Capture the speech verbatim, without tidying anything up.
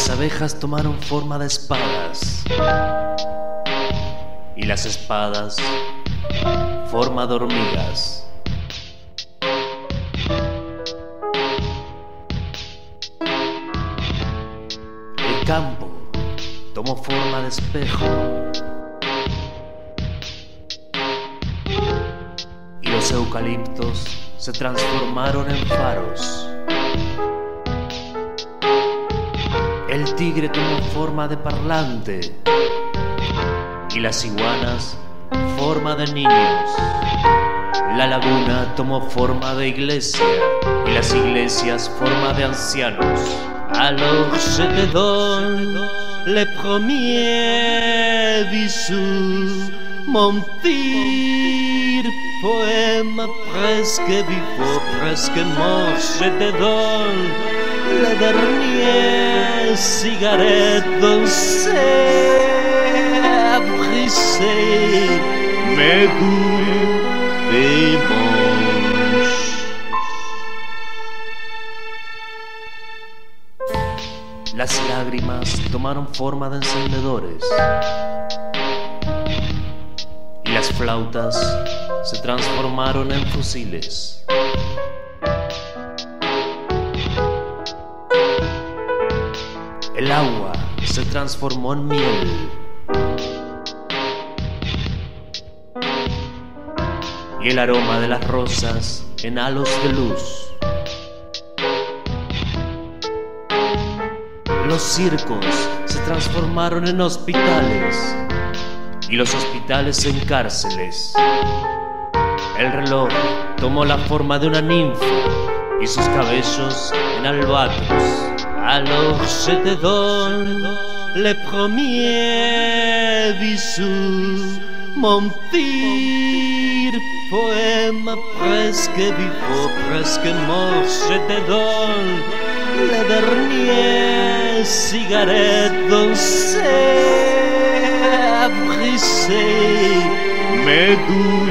Las abejas tomaron forma de espadas y las espadas forma de hormigas. El campo tomó forma de espejo y los eucaliptos se transformaron en faros. El tigre tomó forma de parlante y las iguanas forma de niños. La laguna tomó forma de iglesia y las iglesias forma de ancianos. Alors je te donne les premiers bisous, mon tir poème presque vivant, presque mort. Je te donne les dernières cigarettes dansées à briser mes boules dimanche. Las lágrimas tomaron forma de encendedores y las flautas se transformaron en fusiles. El agua se transformó en miel y el aroma de las rosas en halos de luz. Los circos se transformaron en hospitales y los hospitales en cárceles. El reloj tomó la forma de una ninfa y sus cabellos en albatros. Alors je te donne les premiers bisous, mon tir poème presque vivant, presque mort. Je te donne les dernières cigarettes dansées à briser mes goûts